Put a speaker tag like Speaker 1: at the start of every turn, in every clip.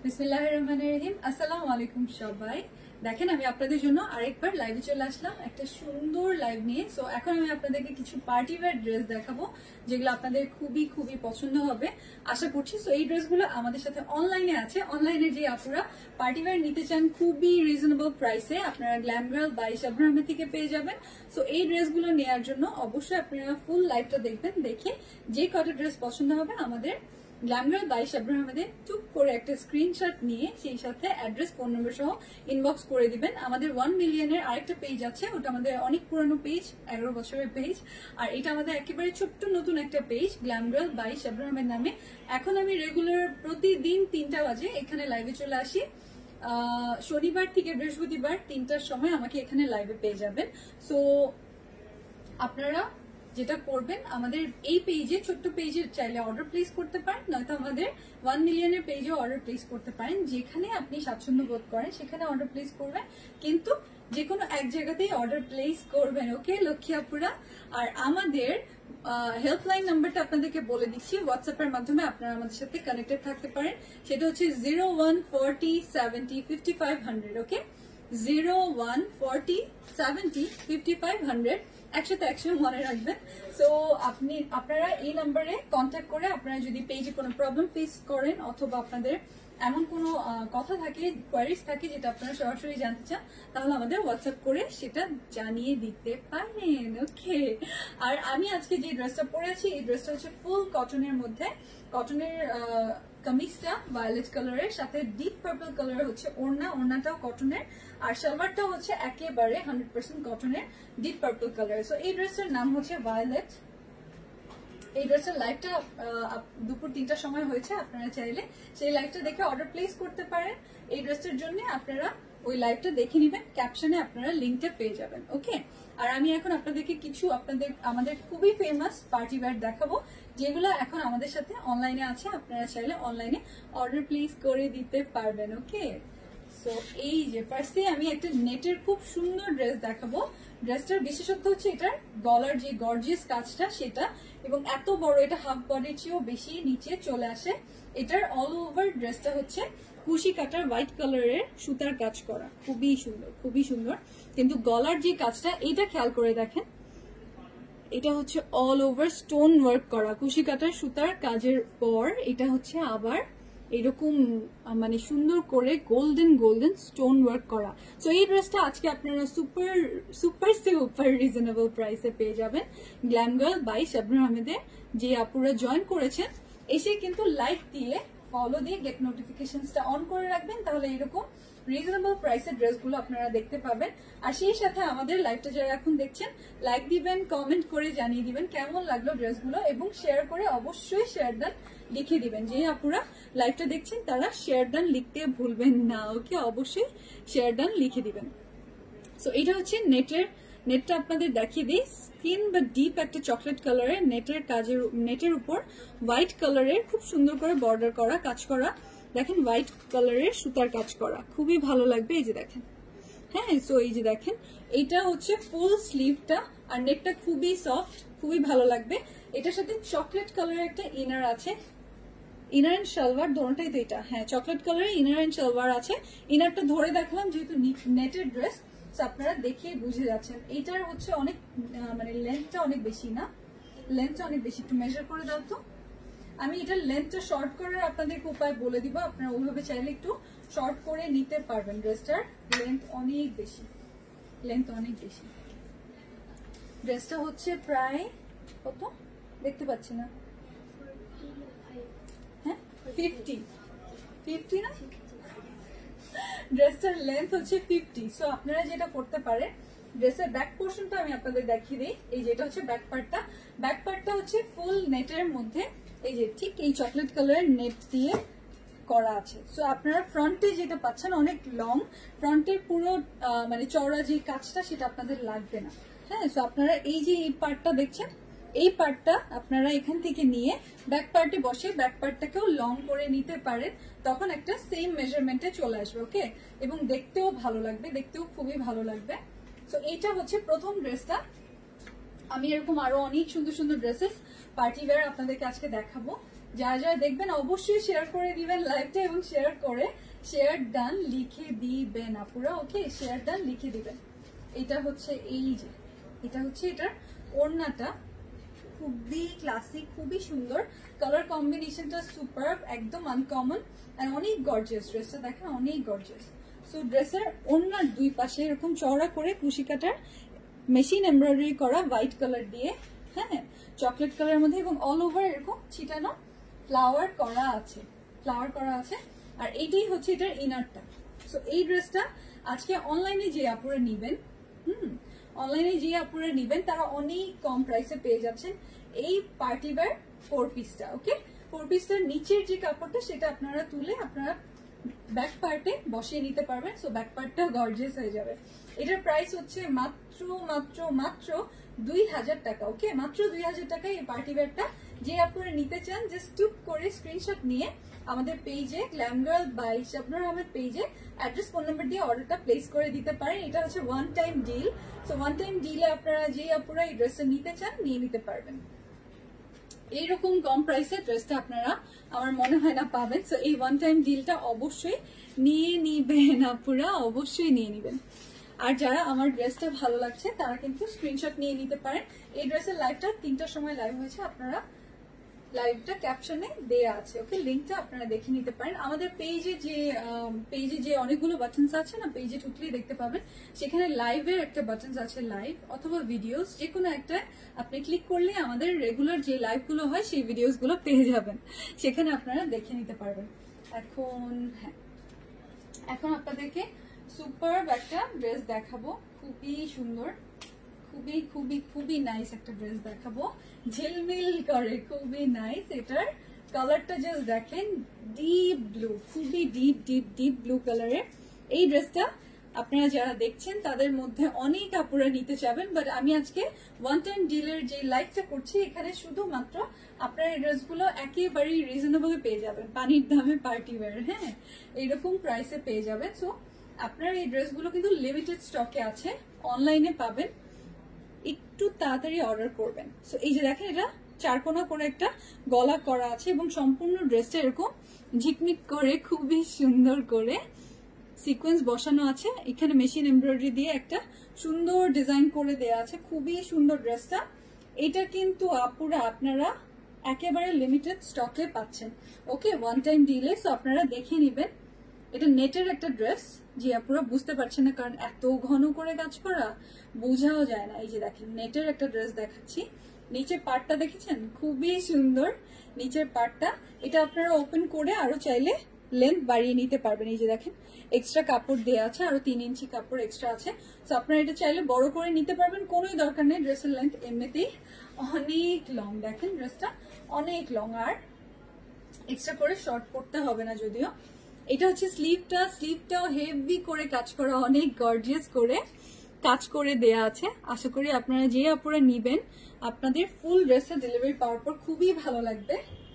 Speaker 1: বিসমিল্লাহির রহমানির রহিম। আসসালামু আলাইকুম সবাই। দেখেন আমি আপনাদের জন্য আরেকবার লাইভে চলে আসলাম একটা সুন্দর লাইভ নিয়ে। সো এখন আমি আপনাদেরকে কিছু পার্টি ওয়্যার ড্রেস দেখাবো যেগুলো আপনাদের খুবই খুবই পছন্দ হবে আশা করছি। সো এই ড্রেসগুলো আমাদের সাথে অনলাইনে আছে। অনলাইনে যে আপুরা পার্টি ওয়্যার নিতে চান খুবই রিজনেবল প্রাইসে আপনারা glam girl by Shabnur Ahmed থেকে পেয়ে যাবেন। সো এই ড্রেসগুলো নেওয়ার জন্য অবশ্যই আপনারা ফুল লাইভটা দেখবেন, দেখে যে কটা ড্রেস পছন্দ হবে আমাদের গ্ল্যাম গার্ল বাই শাবনূর আহমেদে টুক করে একটা স্ক্রিনশট নিয়ে সেই সাথে অ্যাড্রেস ফোন নম্বর সহ ইনবক্স করে দিবেন। আমাদের 1 মিলিয়নের আরেকটা পেজ আছে, ওটা আমাদের অনেক পুরানো পেজ, 11 বছরের পেজ। আর এটা আমাদের একেবারে ছোট্ট নতুন একটা page glam girl by Shabnur Ahmed নামে। এখন আমি রেগুলার প্রতিদিন 3টা বাজে এখানে লাইভে চলে আসি। শনিবার থেকে বৃহস্পতিবার 3টার সময় আমাকে এখানে লাইভে পেয়ে যাবেন। সো আপনারা যেটা করবেন আমাদের এই পেজে, ছোট্ট পেজে চাইলে অর্ডার প্লেস করতে পারেন, নয়তো আমাদের 1 মিলিয়নের পেজে অর্ডার প্লেস করতে পারেন। যেখানে আপনি স্বাচ্ছন্দ্য বোধ করেন সেখানে অর্ডার প্লেস করবেন, কিন্তু যে কোনো এক জায়গাতেই অর্ডার প্লেস করবেন। ওকে লক্ষ্মী আপুরা। আর আমাদের হেল্পলাইন নাম্বারটা আপনাদেরকে বলে দিচ্ছি, হোয়াটসঅ্যাপের মাধ্যমে আপনারা আমাদের সাথে কানেক্টেড থাকতে পারেন। সেটা হচ্ছে 0140 70 5500। ওকে 0140 70 5500 একসাথে মনে রাখবেন। সো আপনারা এই নাম্বারে কন্ট্যাক্ট করে আপনারা যদি পেজে কোনো প্রবলেম ফেস করেন অথবা আপনাদের এমন কোনো কথা থাকে, কোয়ারিজ থাকে যেটা আপনারা সরাসরি জানতে চান, তাহলে আমাদের হোয়াটসঅ্যাপ করে সেটা জানিয়ে দিতে পারেন। ওকে। আর আমি আজকে যে ড্রেসটা পরেছি এই ড্রেসটা হচ্ছে ফুল কটনের মধ্যে। কটনের কামিজটা ভায়োলেট কালারের, সাথে ডিপ পার্পল কালারের হচ্ছে ওড়নাটাও কটনের, আর সালোয়ারটাও হচ্ছে একেবারে 100% কটনের ডিপ পার্পল কালার। সো এই ড্রেসটার নাম হচ্ছে ভায়োলেট। এই ড্রেসের লাইভটা দুপুর 3টার সময় হয়েছে, আপনারা চাইলে সেই লাইভটা দেখে অর্ডার প্লেস করতে পারেন। এই ড্রেসটার জন্য আপনারা ওই লাইভটা দেখে নেবেন, ক্যাপশনে আপনারা লিঙ্কটা পেয়ে যাবেন। ওকে। আর আমি এখন আপনাদেরকে কিছু আমাদের খুবই ফেমাস পার্টি ওয়্যার দেখাবো যেগুলো এখন আমাদের সাথে অনলাইনে আছে, আপনারা চাইলে অনলাইনে অর্ডার প্লেস করে দিতে পারবেন। ওকে। সো এই যে ফার্স্টে আমি একটা নেটের খুব সুন্দর ড্রেস দেখাবো। ড্রেসটার বিশেষত্ব হচ্ছে এটার গলার যে গর্জিয়াস কাজটা সেটা, এবং এত বড়, এটা হাফ বডির চেয়েও বেশি নিচে চলে আসে। এটার অল ওভার ড্রেসটা হচ্ছে কুশি কাটার হোয়াইট কালারের সুতার কাজ করা, খুবই সুন্দর খুবই সুন্দর। কিন্তু গলার যে কাজটা এটা খেয়াল করে দেখেন, এটা হচ্ছে অল ওভার স্টোন ওয়ার্ক করা কুশি কাটার সুতার কাজের পর এটা হচ্ছে আবার এরকম মানে সুন্দর করে গোল্ডেন স্টোন ওয়ার্ক করা। সো এই ড্রেসটা আজকে আপনারা সুপার সুপার সুপার রিজনেবল প্রাইসে পেয়ে যাবেন গ্ল্যাম গার্ল বাই শাবনূর আহমেদে। যে আপুরা জয়েন করেছেন এসে কিন্তু লাইক দিয়ে ফলো দিয়ে গেট নোটিফিকেশনসটা অন করে রাখবেন, তাহলে এরকম রিজনেবল প্রাইসের ড্রেসগুলো আপনারা দেখতে পাবেন। আর সেই সাথে আমাদের লাইভটা যারা এখন দেখছেন লাইক দিবেন, কমেন্ট করে জানিয়ে দিবেন কেমন লাগলো ড্রেসগুলো, এবং শেয়ার করে অবশ্যই শেয়ার ডান লিখে দিবেন। যে আপুরা লাইভটা দেখছেন তারা শেয়ার ডান লিখতে ভুলবেন না। ওকে, অবশ্যই শেয়ার ডান লিখে দিবেন। সো এটা হচ্ছে নেটটা আপনাদের দেখিয়ে দিই। স্কিন বা ডিপ একটা চকলেট কালারের নেটের উপর হোয়াইট কালারের খুব সুন্দর করে বর্ডার করা কাজ করা। দেখেন হোয়াইট কালারের সুতার কাজ করা, খুবই ভালো লাগবে। এই যে দেখেন, হ্যাঁ। সো এই যে দেখেন এটা হচ্ছে ফুল স্লিভটা, আর নেটটা খুবই সফট, খুবই ভালো লাগবে। এটার সাথে চকলেট কালারের একটা ইনার আছে, ইনার এন্ড সালোয়ার দোনোটাই তো এটা, হ্যাঁ চকলেট কালারের ইনার এন্ড সালোয়ার আছে। ইনারটা ধরে দেখলাম যেহেতু নেটের ড্রেস আপনারা দেখে বুঝে যাচ্ছেন। এইটার হচ্ছে অনেক মানে লেন্থটা অনেক বেশি না, লেন্থটা অনেক বেশি। একটু মেজার করে দাও তো। আমি এটার লেন্থটা শর্ট করার আপনাদেরকে উপায় বলে দিব, আপনারা ওইভাবে চাইলে একটু শর্ট করে নিতে পারবেন। ড্রেসটার লেন্থ অনেক বেশি, ড্রেসটা হচ্ছে প্রায় কত দেখতে পাচ্ছি না, হ্যাঁ 50 না, ড্রেসটার লেন্থ হচ্ছে 50। সো আপনারা যেটা করতে পারেন, ড্রেসের ব্যাক পোর্শনটা আমি আপনাদের দেখিয়ে দিই। এই যেটা হচ্ছে ব্যাক পার্টটা হচ্ছে ফুল নেটের মধ্যে, এই যে ঠিক এই চকলেট কালারের নেট দিয়ে করা আছে। সো আপনারা ফ্রন্টে যেটা পাচ্ছেন অনেক লং, ফ্রন্টের পুরো মানে চওড়া যে কাজটা সেটা আপনাদের লাগবে না, হ্যাঁ। সো আপনারা এই যে এই পার্টটা দেখছেন, এই পার্টটা আপনারা এখান থেকে নিয়ে ব্যাক পার্টে বসে ব্যাক পার্টটাকেও লং করে নিতে পারেন, তখন একটা সেম মেজারমেন্টে চলে আসবে। ওকে, এবং দেখতেও ভালো লাগবে, দেখতেও খুবই ভালো লাগবে। সো এইটা হচ্ছে প্রথম ড্রেসটা। আমি এরকম আরো অনেক সুন্দর সুন্দর ড্রেসেস পার্টি ওয়্যার আপনাদেরকে আজকে দেখাবো। যারা যারা দেখবেন অবশ্যই শেয়ার করে দিবেন লাইভটা, এবং শেয়ার করে শেয়ার ডান লিখে দিবেন আপুরা। ওকে, শেয়ার ডান লিখে দিবেন। এটা হচ্ছে এই যে, এটা হচ্ছে এটার ওড়নাটা, খুবই ক্লাসিক, খুবই সুন্দর, কালার কম্বিনেশনটা সুপার, একদম আনকমন এন্ড অনেক গর্জিয়াস। ড্রেসটা দেখেন অনেক গর্জিয়াস। সো ড্রেসের ওড়নার দুই পাশে এরকম চওড়া করে কুশি কাটার মেশিন এমব্রয়ডারি করা হোয়াইট কালার দিয়ে, হ্যাঁ চকলেট কালারের মধ্যে, এবং অল ওভার এরকম ছিটানো ফ্লাওয়ার করা আছে, ফ্লাওয়ার করা আছে। আর এইটাই হচ্ছে এটার ইনারটা। সো এই ড্রেসটা আজকে অনলাইনে যে আপুরা নিবেন, অনলাইনে যে আপুরা নিবেন তারা অনেক কম প্রাইসে পেয়ে যাচ্ছেন এই পার্টি ওয়্যার 4 পিসটা। ওকে, 4 পিসটার নিচের যে কাপড়টা সেটা আপনারা তুলে আপনারা ব্যাক পার্টে বসিয়ে নিতে পারবেন। সো ব্যাক পার্টটা গর্জিয়াস হয়ে যাবে। এটার প্রাইস হচ্ছে মাত্র মাত্র মাত্র 2000 টাকা। ওকে, মাত্র 2000 টাকায় এই পার্টি ওয়্যারটা যে আপনারা নিতে চান জাস্ট টুক করে স্ক্রিনশট নিয়ে আমাদের পেজে glam girl by Shabnur Ahmed পেজে অ্যাড্রেস ফোন নাম্বার দিয়ে অর্ডারটা প্লেস করে দিতে পারেন। এটা হচ্ছে one time deal. So one time ডিলে আপনারা যে আপুরা এই ড্রেসটা নিতে চান নিয়ে নিতে পারবেন। এইরকম কম প্রাইসে ড্রেসটা আপনারা আমার মনে হয় না পাবেন। সো এই ওয়ান টাইম ডিলটা অবশ্যই নিয়ে নিবেন আপুরা, অবশ্যই নিয়ে নিবেন। আর যারা আমার ড্রেসটা ভালো লাগছে তারা কিন্তু স্ক্রিনশট নিয়ে নিতে পারেন। এই ড্রেসের লাইভটা 3টার সময় লাইভ হয়েছে, আপনারা লাইভটা ক্যাপশনে দেয়া আছে। ওকে, লিংকটা আপনারা দেখে নিতে পারেন। আমাদের পেজে যে অনেকগুলো বাটনস আছে না, পেজে ঢুকলেই দেখতে পাবেন সেখানে লাইভের একটা বাটনস আছে, লাইভ অথবা ভিডিওস, যে কোনো একটা আপনি ক্লিক করলে আমাদের রেগুলার যে লাইভগুলো হয় সেই ভিডিওস গুলো পেয়ে যাবেন, সেখানে আপনারা দেখে নিতে পারবেন। এখন আপনাদেরকে সুপার একটা ড্রেস দেখাবো, খুবই সুন্দর, খুবই খুবই খুবই নাইস একটা ড্রেস দেখাবো, ঝিলমিল করে, খুবই নাইস। এটার কালারটা জাস্ট দেখেন, ডিপ ব্লু, খুবই ডিপ ডিপ ডিপ ব্লু কালারের। এই ড্রেসটা আপনারা যারা দেখছেন তাদের মধ্যে অনেক আপুরা নিতে চাবেন, বাট আমি আজকে ওয়ান টাইম ডিলের যে লাইভটা করছি এখানে শুধুমাত্র আপনারা এই ড্রেসগুলো একেবারেই রিজনেবল পেয়ে যাবেন, পানির দামে পার্টি ওয়্যার, হ্যাঁ এইরকম প্রাইসে পেয়ে যাবেন। সো আপনারা এই ড্রেসগুলো কিন্তু লিমিটেড স্টকে আছে, অনলাইনে পাবেন, একটু তাড়াতাড়ি অর্ডার করবেন। সো এই যে দেখেন, এটা চারকোনা করে একটা গলা করা আছে এবং সম্পূর্ণ ড্রেসটা এরকম ঝিকমিক করে খুবই সুন্দর করে সিকোয়েন্স বসানো আছে, এখানে মেশিন এমব্রয়ডারি দিয়ে একটা সুন্দর ডিজাইন করে দেয়া আছে, খুবই সুন্দর ড্রেসটা। এটা কিন্তু আপুরা আপনারা একেবারে লিমিটেড স্টকে পাচ্ছেন। ওকে, ওয়ান টাইম ডিলে। সো আপনারা দেখে নেবেন। এটা নেটের একটা ড্রেস, যে আপুরা বুঝতে পারছেন না কারণ এত ঘন করে কাজ করা বোঝাও যায় না। এই যে দেখেন, নেটের একটা ড্রেস দেখাচ্ছি। নিচের পার্টটা দেখেছেন, খুবই সুন্দর নিচের পার্টটা। এটা আপনারা ওপেন করে আরো চাইলে লেন্থ বাড়িয়ে নিতে পারবেন। এই যে দেখেন, এক্সট্রা কাপড় দেওয়া আছে, আরো 3 ইঞ্চি কাপড় এক্সট্রা আছে। তো আপনারা এটা চাইলে বড় করে নিতে পারবেন, কোনোই দরকার নেই। ড্রেসের লেন্থ এমনিতেই অনেক লং, দেখেন ড্রেসটা অনেক লং, আর এক্সট্রা করে শর্ট করতে হবে না যদিও। এটা হচ্ছে স্লিভটাও হেভি করে কাজ করা, অনেক গর্জিয়াস করে কাজ করে দেয়া আছে। আশা করি আপনারা যে আপুরা নিবেন আপনাদের ফুল ড্রেসটা ডেলিভারি পাওয়ার পর খুবই ভালো লাগবে,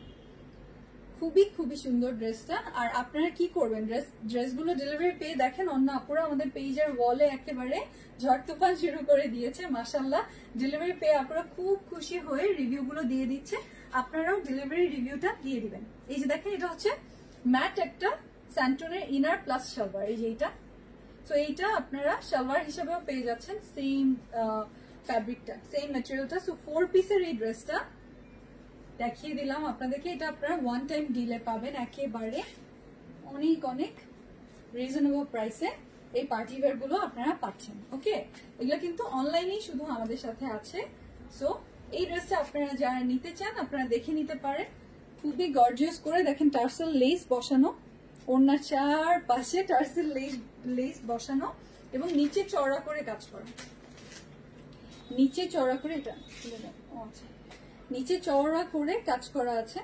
Speaker 1: খুবই খুবই সুন্দর ড্রেসটা। আর আপনারা কি করবেন, ড্রেসগুলো ডেলিভারি পেয়ে দেখেন অন্য আপুরা আমাদের পেজের ওয়ালে একেবারে ঝড় তুফান শুরু করে দিয়েছে, মাশাআল্লাহ। ডেলিভারি পেয়ে আপনারা খুব খুশি হয়ে রিভিউগুলো দিয়ে দিচ্ছে, আপনারাও ডেলিভারি রিভিউটা দিয়ে দিবেন। এই যে দেখেন, এটা হচ্ছে ম্যাট একটা স্যান্টনের ইনার প্লাস সালোয়ার, এই যে এইটা। তো এইটা আপনারা সালোয়ার হিসেবেও পেয়ে যাচ্ছেন, সেম ফ্যাব্রিকটা, সেম ম্যাটেরিয়ালটা। সো 4 পিসের এই ড্রেসটা দেখিয়ে দিলাম আপনাদেরকে। এটা আপনারা ওয়ান টাইম ডিলে পাবেন একেবারে অনেক অনেক রিজনেবল প্রাইসে। এই পার্টি ওয়্যার গুলো আপনারা পাচ্ছেন। ওকে, এগুলো কিন্তু অনলাইনেই শুধু আমাদের সাথে আছে। সো এই ড্রেসটা আপনারা যারা নিতে চান আপনারা দেখে নিতে পারেন, খুবই গর্জিয়াস করে। দেখেন টার্সেল লেস বসানো, ওড়নার চারপাশে টার্সেল লেস বসানো এবং নিচে চওড়া করে কাজ করা, নিচে চওড়া করে, এটা নিচে চওড়া করে কাজ করা আছে,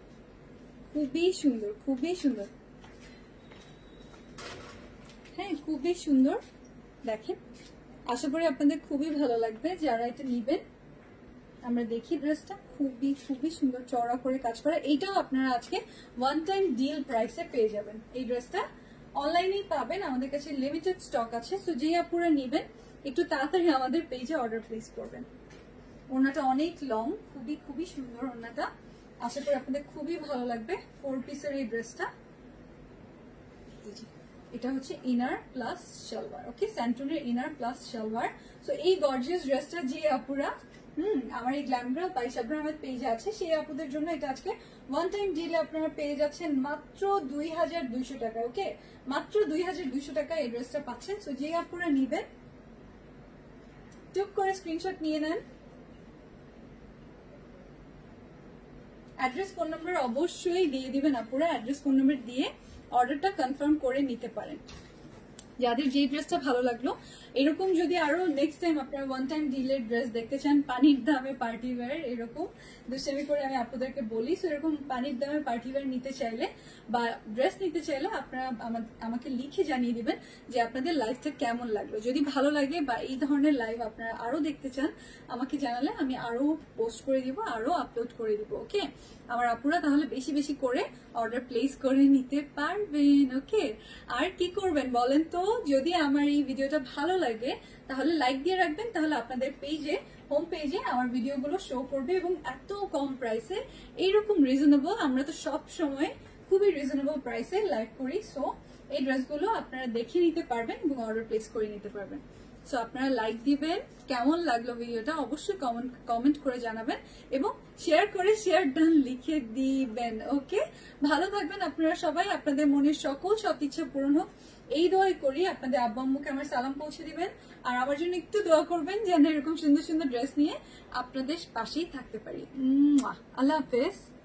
Speaker 1: খুবই সুন্দর, খুবই সুন্দর, হ্যাঁ খুবই সুন্দর। দেখেন, আশা করি আপনাদের খুবই ভালো লাগবে যারা এটা নিবেন। আমরা দেখি ড্রেসটা, খুবই খুবই সুন্দর চওড়া করে কাজ করা। এইটাও আপনারা আজকে ওয়ান টাইম ডিল প্রাইসে পেয়ে যাবেন। এই ড্রেসটা অনলাইনেই পাবেন, আমাদের কাছে লিমিটেড স্টক আছে। সো যে আপুরা নিবেন একটু তাড়াতাড়ি আমাদের পেজে অর্ডার প্লেস করবেন। ওড়নাটা অনেক লং, খুবই খুবই সুন্দর ওড়নাটা, আশা করি আপনাদের খুবই ভালো লাগবে 4 পিসের এই ড্রেসটা। এটা হচ্ছে ইনার প্লাস সালোয়ার, ওকে, স্যান্টনের ইনার প্লাস সালোয়ার। সো এই গর্জিয়াস ড্রেসটা যে আপুরা আমার এই glam girl by Shabnur Ahmed পেজে আছে, সেই আপুদের জন্য এটা আজকে ওয়ান টাইম ডিলে আপনারা পেয়ে যাচ্ছেন মাত্র 2200 টাকা। ওকে, মাত্র 2200 টাকা এই ড্রেসটা পাচ্ছেন। সো যে আপুরা নিবেন টুক করে স্ক্রিনশট নিয়ে নেন। অ্যাড্রেস ফোন নাম্বার অবশ্যই দিয়ে দিবেন আপুরা, অ্যাড্রেস ফোন নাম্বার দিয়ে অর্ডারটা কনফার্ম করে নিতে পারেন। যাদের যে ড্রেসটা ভালো লাগলো, এরকম যদি আরো নেক্সট টাইম আপনারা ওয়ান টাইম ডিলের ড্রেস দেখতে চান পানির দামে পার্টি ওয়্যার, এরকম দুষ্টামি করে আমি আপনাদেরকে বলি, সো এরকম পানির দামে পার্টি ওয়্যার নিতে চাইলে বা ড্রেস নিতে চাইলে আপনারা আমাকে লিখে জানিয়ে দিবেন যে আপনাদের লাইভটা কেমন লাগলো। যদি ভালো লাগে বা এই ধরনের লাইভ আপনারা আরো দেখতে চান আমাকে জানালে আমি আরো পোস্ট করে দিব, আরো আপলোড করে দিব। ওকে, আমার আপুরা তাহলে বেশি বেশি করে অর্ডার প্লেস করে নিতে পারবেন। ওকে, আর কি করবেন বলেন তো, যদি আমার এই ভিডিওটা ভালো লাগে তাহলে লাইক দিয়ে রাখবেন, তাহলে আপনাদের পেজে হোম পেজে আমার ভিডিওগুলো শো করবে এবং এত কম প্রাইসে এইরকম রিজনেবল, আমরা তো সব সময় খুবই রিজনেবল প্রাইসে লাইভ করি। সো এই ড্রেসগুলো আপনারা দেখে নিতে পারবেন এবং অর্ডার প্লেস করে নিতে পারবেন। সো আপনারা লাইক দিবেন, কেমন লাগলো ভিডিওটা অবশ্যই কমেন্ট করে জানাবেন এবং শেয়ার করে শেয়ার ডান লিখে দিবেন। ওকে, ভালো থাকবেন আপনারা সবাই, আপনাদের মনের সকল সব ইচ্ছা পূরণ হোক এই দোয়াই করি। আপনাদের আব্বু আম্মুকে আমার সালাম পৌঁছে দিবেন আর আমার জন্য একটু দোয়া করবেন যেন এরকম সুন্দর সুন্দর ড্রেস নিয়ে আপনাদের পাশেই থাকতে পারি। আল্লাহ হাফেজ।